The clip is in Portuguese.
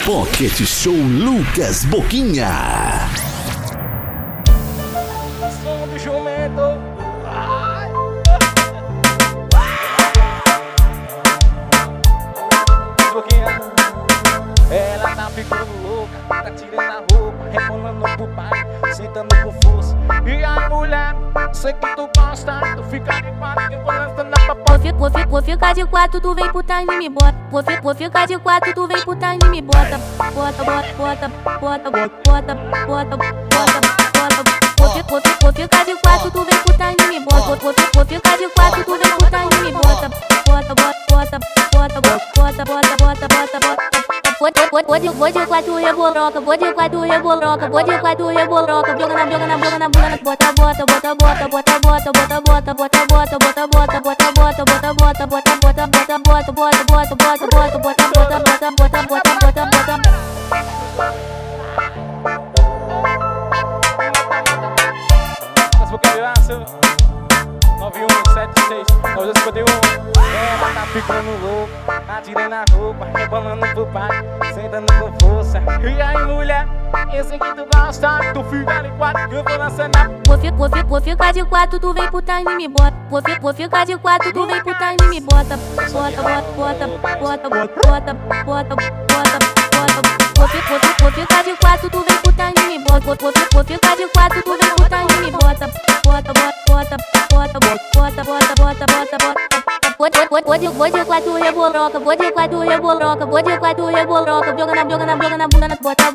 Pocket Show Lucas Boquinha. Som do jumento. Boquinha. Ela tá ficando louca, tá tirando a roupa, rebolando pro pai, sentando com força. E a mulher, sei que tu gosta, tu fica de quatro, que eu vou lançando na papai. Vou ficar de quatro, tu vem pro time e me bota. Vou ficar de quatro, tu vem pro time e me bota. Bota. Vou ficar de quatro, tu vem pro time e me bota. Vou ficar de quatro, tu vem pro time e me bota. Bota. Vou de quatro reboloca, vou de quatro reboloca, joga na bunda, bota, As boqueiras, 9176 9251. Ela tá ficando louca, tá tirando a roupa, rebolando pro pai, sentando com força. E aí, mulher, esse que tu gosta, tu fica de quatro, que eu vou lançando na. Vou ficar de quatro, tu vem pro time e me bota. Vou ficar de quatro, tu vem pro time e me bota. Bota. Vou ficar de quatro, tu vem pro time e me bota. Vou ficar de quatro, tu vem pro time e me bota. Bota. Vou de quatro reboloca, joga na bunda, bota,